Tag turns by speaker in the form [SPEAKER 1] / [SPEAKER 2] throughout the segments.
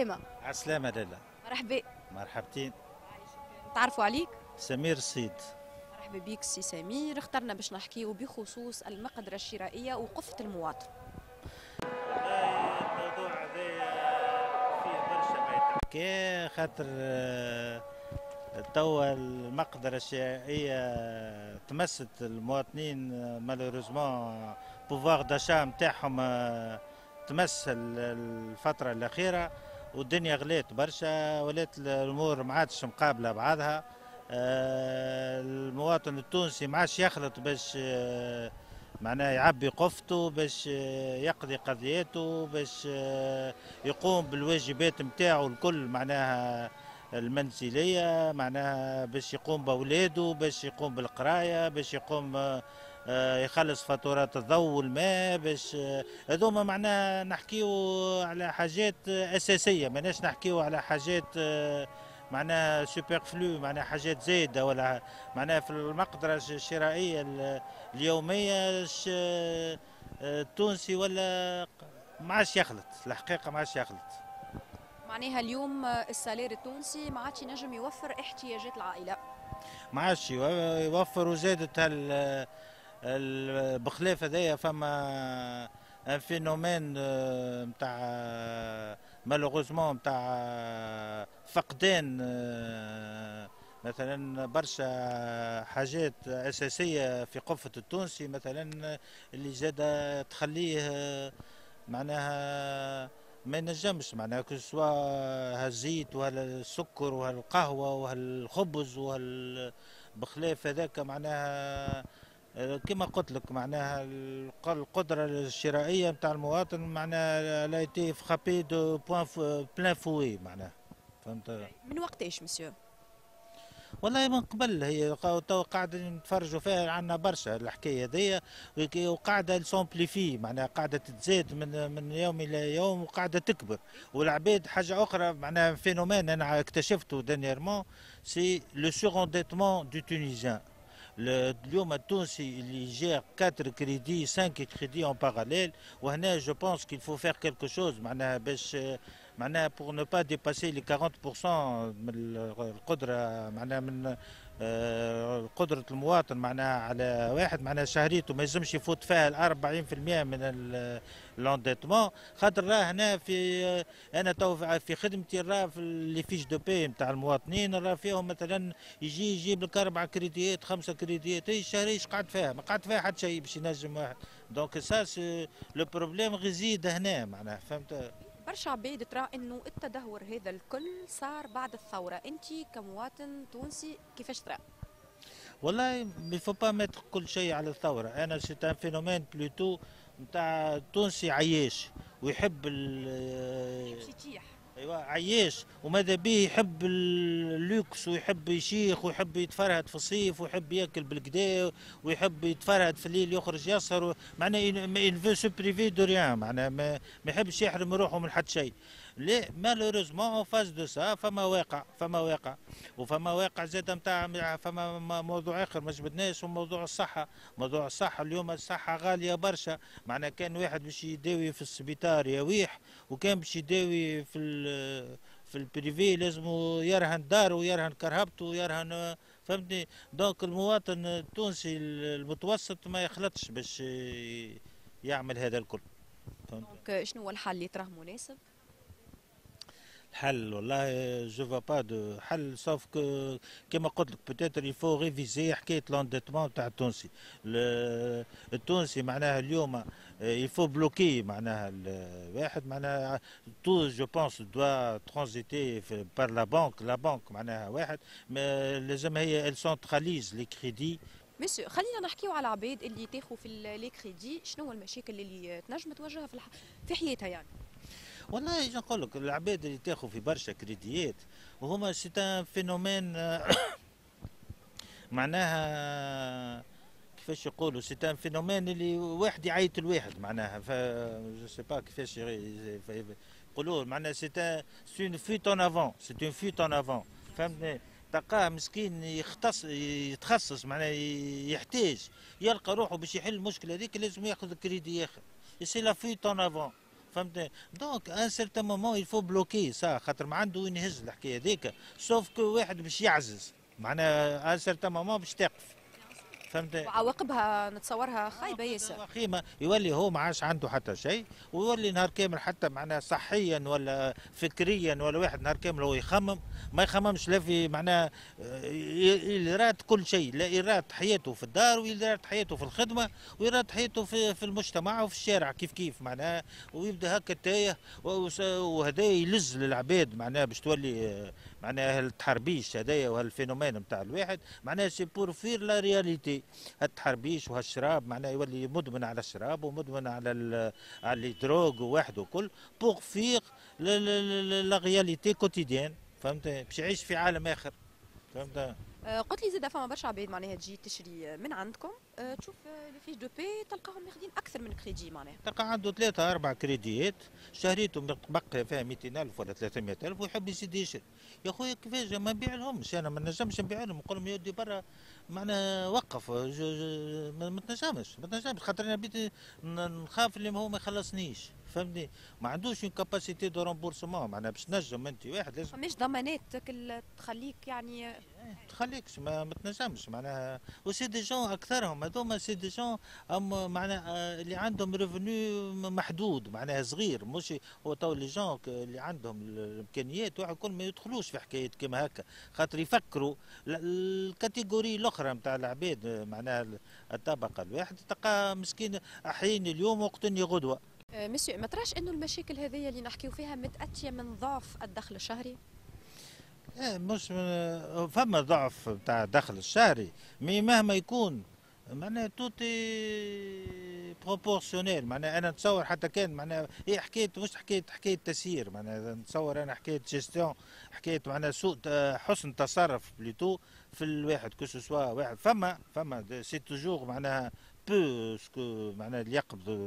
[SPEAKER 1] عالسلامة.
[SPEAKER 2] عسلامة لاله.
[SPEAKER 1] مرحبا.
[SPEAKER 2] مرحبتين.
[SPEAKER 1] تعرفوا عليك؟
[SPEAKER 2] سمير الصيد.
[SPEAKER 1] مرحبا بيك سي سمير. اخترنا باش نحكيو بخصوص المقدرة الشرائية وقفة المواطن.
[SPEAKER 2] والله الموضوع هذا فيه برشا ما يتحكى خاطر توا المقدرة الشرائية تمست المواطنين مالوريزمون بوفوار داشا نتاعهم تمس الفترة الأخيرة والدنيا غليت برشا ولات الأمور ما عادش مقابلة بعضها. المواطن التونسي ما عادش يخلط باش معناه يعبي قفته باش يقضي قضيته باش يقوم بالواجبات نتاعو الكل معناها المنزلية معناها باش يقوم بأولاده باش يقوم بالقراية باش يقوم يخلص فاتورات الضوء والماء باش هذوما معناها نحكيو على حاجات أساسية ماناش نحكيو على حاجات معناها سوبرفلو معناها حاجات زايدة ولا معناها في المقدرة الشرائية اليومية التونسي ولا ما عادش يخلط الحقيقة ما عادش يخلط.
[SPEAKER 1] معناها اليوم السالير التونسي ما عادش ينجم يوفر احتياجات العائلة.
[SPEAKER 2] ما عادش يوفر وزادت بخلاف هذايا فما ان فينومين نتاع مالوغوزمون نتاع فقدان مثلا برشا حاجات اساسيه في قفه التونسي مثلا اللي زاد تخليه معناها ما ينجمش معناها كو سوا هالزيت وهالسكر وهالقهوه وهالخبز بخلاف هذاك معناها كما قلت لك معناها القدرة الشرائية نتاع المواطن معناها لا ايتي فرابي دو بلان فوي معناها فهمت.
[SPEAKER 1] من وقتاش مسيو؟
[SPEAKER 2] والله من قبل هي تو قاعدة نتفرجوا فيها عنا برشا الحكاية هذيا وقاعدة سومبليفي معناها قاعدة تزيد من يوم إلى يوم وقاعدة تكبر والعباد حاجة أخرى معناها فينومين أنا اكتشفته دانييرمون سي لو سوغونديتمون دو تونيزيان. اليوم التونسي اللي جا 4 كريدي 5 كريدي اون باراليل وهنا جو بونس كيل فو فير كيلكو شوز معناها باش معناها بور نو با ديباسي لي 40% من القدره معناها من قدرة المواطن معناها على واحد معناها شهريته ما يلزمش يفوت فيها 40% من الانديتمون خاطر راه هنا في انا تو في خدمتي راه في لي فيش دو بي نتاع المواطنين راه فيهم مثلا يجيب لك 4 كريديات 5 كريديات اي الشهر ايش قعد فيها ما قعد فيها حتى شيء باش ينجم واحد دونك سا لو بروبليم غيزيد هنا معناها فهمت.
[SPEAKER 1] برشا عباد ترى انه التدهور هذا الكل صار بعد الثورة، انت كمواطن تونسي كيفاش ترى؟
[SPEAKER 2] والله مي فو با ميتر كل شيء على الثورة انا سي ان فينومين بلوتو نتاع تونسي عياش ويحب
[SPEAKER 1] يمشي تيح.
[SPEAKER 2] ايوا عياش وماذا به يحب اللوكس ويحب يشيخ ويحب يتفرهد في الصيف ويحب ياكل بالكدا ويحب يتفرهد في الليل يخرج يسهر معناها il veut se priver de rien معناها ما يحبش يحرم روحه من حد شيء. لا مالوريزمون اون فاز دو سا فما واقع وفما واقع زاد نتاع فما موضوع اخر ما جبدناش وموضوع الصحه. موضوع الصحه اليوم الصحه غاليه برشا معناها كان واحد باش يداوي في السبيطار يويح وكان باش يداوي في البريفي لازم يرهن داره ويرهن كرهبته ويرهن فهمتني. دونك المواطن التونسي المتوسط ما يخلطش باش يعمل هذا الكل.
[SPEAKER 1] دونك شنو هو الحل اللي تراه مناسب؟
[SPEAKER 2] الحل والله جو فوا با دو حل سوف كيما قلت لك بوتيتر يفو ريفيزي حكايه لونديتمون تاع التونسي. التونسي معناها اليوم يفو بلوكي معناها الواحد معناها تو جو بونس دوا ترانزيتي بار لا بانك معناها واحد لازم هي ال سونتراليز لي كريدي.
[SPEAKER 1] مسيو خلينا نحكيو على العباد اللي تاخذوا في لي كريدي، شنو هو المشاكل اللي تنجم تواجهها في حياتها يعني؟
[SPEAKER 2] والله نقول لك العباد اللي تاخذ في برشا كريديات وهما سي ان فينومين معناها كيفاش يقولوا سي ان فينومين اللي واحد يعيط الواحد معناها جو سي با كيفاش يقولوا معناها سي اون فيت اون افون سي اون فيت اون افون فهمتني. تلقاه مسكين يتخصص معناها يحتاج يلقى روحه باش يحل المشكله هذيك لازم ياخذ كريدي اخر سي لا فيت اون افون فهمت. دونك ان سيرتان مومون يفو بلوكي سا، خاطر ما عنده وين يهز الحكايه هذيك، سوف كو واحد باش يعزز معناها ان سيرتان مومون باش تقف. فهمت.
[SPEAKER 1] وعواقبها نتصورها خايبه ياسر.
[SPEAKER 2] وخيمة يولي هو ما عادش عنده حتى شيء، ويولي نهار كامل حتى معناها صحيا ولا فكريا، ولا واحد نهار كامل هو يخمم، ما يخممش لا في معناها يراد كل شيء، لا يراد حياته في الدار، ويراد حياته في الخدمة، ويراد حياته في المجتمع وفي الشارع كيف معناها، ويبدا هكا تايه، وهذا يلز للعباد معناها باش تولي معناها التحربيش هذايا وهالفينومين نتاع الواحد معناها سي بور فير لا رياليتي. التحربيش وهالشراب معناها يولي مدمن على الشراب ومدمن على الدروغ وواحد وكل بوغ فيغ لا رياليتي كوتيديان. فهمت باش يعيش في عالم اخر. فهمت.
[SPEAKER 1] قلت لي زاد فما برشا عباد معناها تجي تشري من عندكم، تشوف لي فيش دو بي تلقاهم ماخذين اكثر من كريدي معناها.
[SPEAKER 2] تلقى عنده ثلاثة أربع كريديات، شهريته بقى فيها 200,000 ولا 300,000 ويحب يزيد يشري. يا خويا كيفاش ما نبيع لهمش، أنا ما نجمش نبيع لهم، نقول لهم يا ودي برا معناها وقف، ما تنجمش خاطر أنا بيت نخاف اللي هو ما يخلصنيش. فهمتني. ما عندوش اون كاباسيتي دو رامبورسمون معناها باش تنجم انت واحد لازم.
[SPEAKER 1] فماش ضمانات تخليك يعني.
[SPEAKER 2] تخليكش ما تنجمش معناها. وسي دي جون اكثرهم هذوما سي دي جون معناها اللي عندهم ريفوني محدود معناها صغير، مش هو تو لي جون اللي عندهم الامكانيات واحد كل ما يدخلوش في حكايه كيما هكا، خاطر يفكروا الكاتيجوري الاخرى نتاع العباد معناها الطبقه الواحد تلقى مسكين احياني اليوم وقتني غدوه.
[SPEAKER 1] مسيو ما تراش انه المشاكل هذه اللي نحكيو فيها متاتيه من ضعف الدخل الشهري؟
[SPEAKER 2] مش فما ضعف بتاع الدخل الشهري، مهما يكون معناها توتي بروبورسيونيل. معناها انا نتصور حتى كان معناها هي حكايه مش حكايه تسيير، معناها نتصور انا حكايه جيستيون، حكايه معناها سوء حسن تصرف بليتو في الواحد كو سوا واحد. فما سي توجور معناها بو سكو معناها اللي يقبض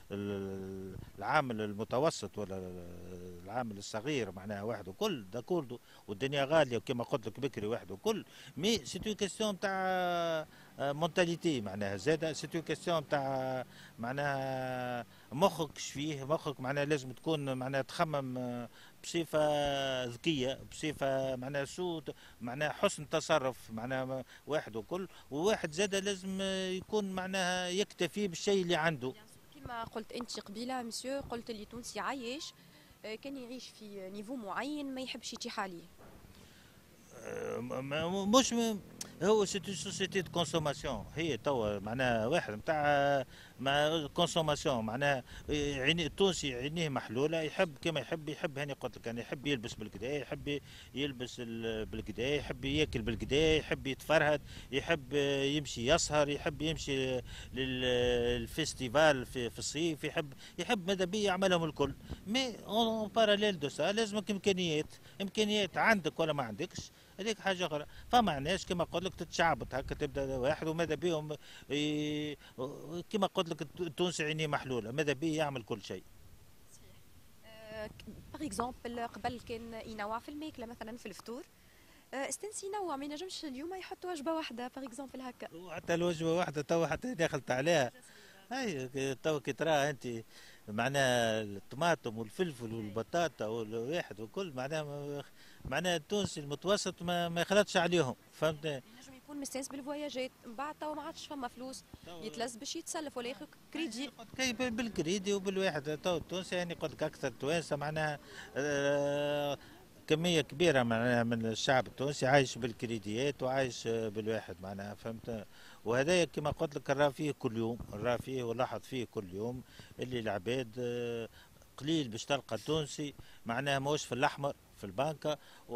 [SPEAKER 2] العامل المتوسط ولا العامل الصغير معناها واحد وكل داكوردو، والدنيا غاليه وكما قلت لك بكري واحد وكل. مي سي اون كيستيون تاع مونتاليتي معناها زاده، سي اون كيستيون تاع معناها مخك فيه مخك معناها لازم تكون معناها تخمم بصفه ذكيه، بصفه معناها سوء معناها حسن تصرف معناها واحد وكل. وواحد زاده لازم يكون معناها يكتفي بالشيء اللي عنده.
[SPEAKER 1] كما قلت انت قبيله مسيو، قلت اللي تونسي عايش كان يعيش في نيفو معين ما يحبش يطيح عليه.
[SPEAKER 2] مش هو سي اون سوسيتي دو كونسوماسيون، هي توا معناها واحد نتاع مع كونسوماسيون معناها عيني التونسي عينيه محلوله، يحب كما يحب هاني قلت لك انا يحب يلبس بالكدا، يحب يلبس بالكدا، يحب ياكل بالكدا، يحب يتفرهد، يحب يمشي يسهر، يحب يمشي للفيستيفال في الصيف، يحب ماذا بيا يعملهم الكل. مي اون باراليل دو سا لازمك امكانيات عندك ولا ما عندكش، هذيك حاجه اخرى. فما ناس كما قلت لك تتشعبط هكا تبدا واحد وماذا بيهم كما قلت لك التونسي عينيه محلوله ماذا بيه يعمل كل شيء.
[SPEAKER 1] باغ اكزومبل قبل كان ينوع في الماكله مثلا في الفطور، استنسي ينوع ما ينجمش اليوم يحط وجبه واحده باغ اكزومبل هكا.
[SPEAKER 2] حتى الوجبه واحده تو حتى دخلت عليها. اي تو كي تراها انت معناها الطماطم والفلفل والبطاطا والواحد وكل معناها التونسي المتوسط ما يخلطش عليهم. فهمت.
[SPEAKER 1] ينجم يكون مستانس بالفواياجات، من بعد تو ما عادش فما فلوس يتلز باش يتسلف ولا ياخذ كريدي.
[SPEAKER 2] كي بالكريدي وبالواحد تو التونسي يعني قلت لك اكثر توانسه معناها كمية كبيرة معناها من الشعب التونسي عايش بالكريديات وعايش بالواحد معناها. فهمت. وهذا كما قلت لك نرى فيه كل يوم، نرى فيه ولاحظ فيه كل يوم اللي العباد قليل باش تلقى تونسي معناها ماهوش في الأحمر في البنكة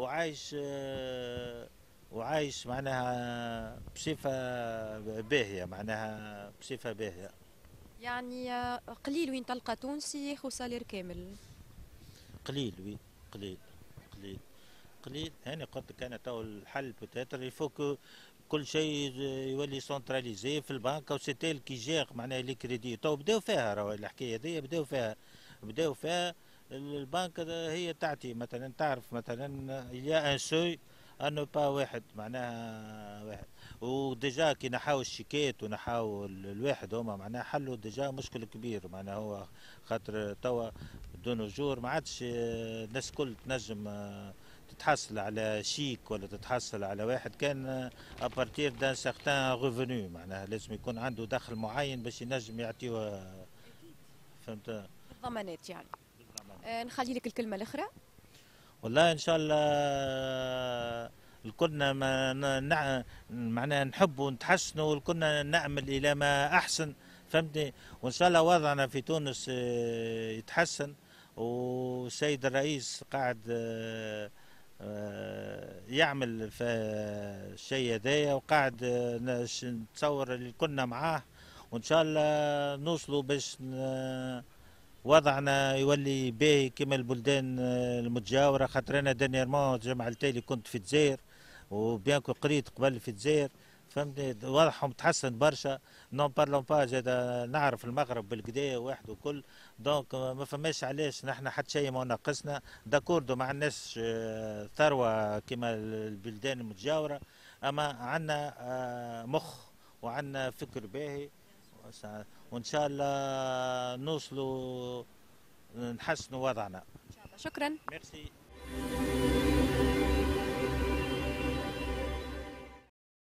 [SPEAKER 2] وعايش معناها بصفة باهية معناها بصفة باهية.
[SPEAKER 1] يعني قليل وين تلقى تونسي ياخذ سالير كامل.
[SPEAKER 2] قليل وي قليل قليل قليل. هاني قلت لك انا تو الحل بوتيتر يفوك كل شيء يولي سنتراليزي في البنك او سيتيل كي جير معناها لي كريدي تو بداو فيها راهو الحكايه هذيا بداو فيها البنك هي تعطي مثلا تعرف مثلا il y a un seuil انه با واحد معناها واحد. وديجا كي نحاو الشيكات ونحاو الواحد هما معناها حلوا ديجا مشكل كبير معناها هو خاطر توا دون جور ما عادش الناس الكل تنجم تتحصل على شيك ولا تتحصل على واحد كان ابارتير دان سارتان ريفوني معناها لازم يكون عنده دخل معين باش ينجم يعطيه. فهمت.
[SPEAKER 1] الضمانات يعني. نخلي لك الكلمه الاخرى.
[SPEAKER 2] والله ان شاء الله الكلنا ما معناها نحبوا نتحسنوا والكلنا نعمل الى ما احسن. فهمتني. وان شاء الله وضعنا في تونس يتحسن. والسيد الرئيس قاعد يعمل في الشيء هذايا وقاعد نتصور اللي كنا معاه. وان شاء الله نوصلوا باش وضعنا يولي باهي كما البلدان المتجاورة. خاطر انا دانييرمون الجمعة التالي كنت في الجزائر وبيانكو قريت قبل في الجزائر. فهمتني. وضعهم تحسن برشا. نون بارلون با زاد نعرف المغرب بالكدا واحد وكل. دونك ما فماش علاش نحن حتى شيء ما ناقصنا. داكوردو ما عندناش ثروة كما البلدان المتجاورة. اما عندنا مخ وعندنا فكر باهي. وان شاء الله نوصلوا نحسنوا وضعنا.
[SPEAKER 1] شكرا.
[SPEAKER 2] ميرسي.